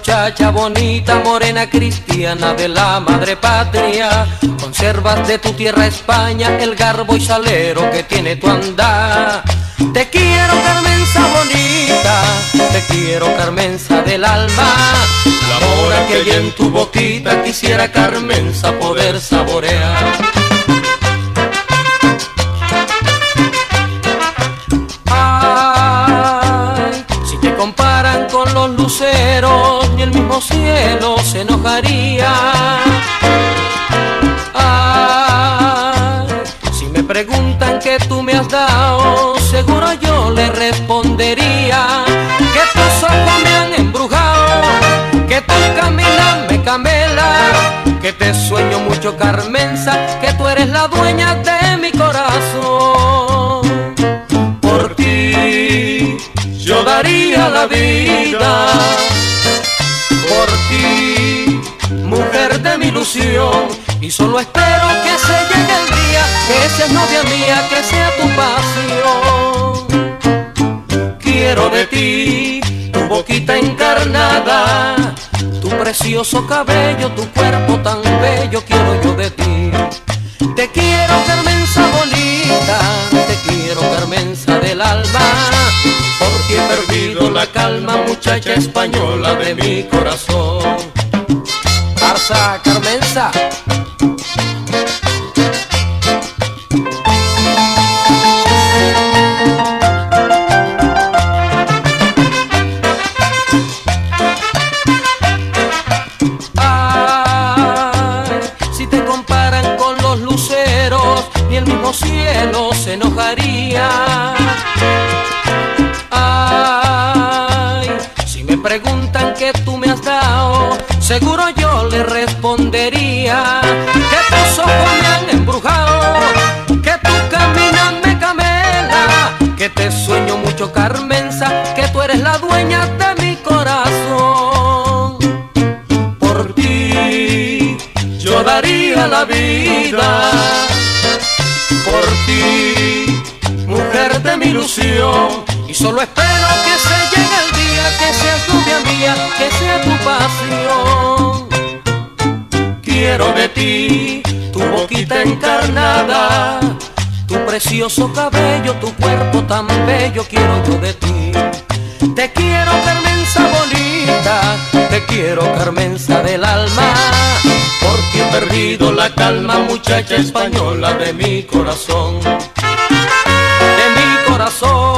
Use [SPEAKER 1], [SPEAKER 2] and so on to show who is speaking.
[SPEAKER 1] muchacha bonita, morena cristiana de la madre patria. Conservas de tu tierra España el garbo y salero que tiene tu andar. Te quiero, Carmenza bonita, te quiero, Carmenza del alma. La mora que hay en tu boquita quisiera, Carmenza, poder saborear. Ay, si te comparan con los luceros, ni el mismo cielo se enojaría. Ay, si me preguntan qué tú me has dado, seguro yo le respondería que tus ojos me han embrujado, que tu caminar me camela, que te sueño mucho, Carmenza, que tú eres la dueña de mi corazón. Por ti yo daría la vida, por ti, mujer de mi ilusión, y solo espero que se llegue el día, que seas novia mía, que sea tu pasión. Quiero de ti tu boquita encarnada, tu precioso cabello, tu cuerpo tan bello, quiero yo de ti. Te quiero, Carmenza bonita, te quiero, Carmenza del alma, porque he perdido la calma, muchacha española de mi corazón. Barça, Carmenza. Ni el mismo cielo se enojaría. Ay, si me preguntan qué tú me has dado, seguro yo le respondería que tus ojos me han embrujado, que tu caminar me camela, que te sueño mucho, Carmenza, que tú eres la dueña de mi corazón. Por ti yo daría la vida, por ti, mujer de mi ilusión, y solo espero que se llegue el día, que seas novia mía, que sea tu pasión. Quiero de ti tu boquita encarnada, tu precioso cabello, tu cuerpo tan bello, quiero yo de ti. Te quiero, Carmenza bonita, te quiero, Carmenza del alma, porque he perdido la calma, muchacha española de mi corazón, de mi corazón.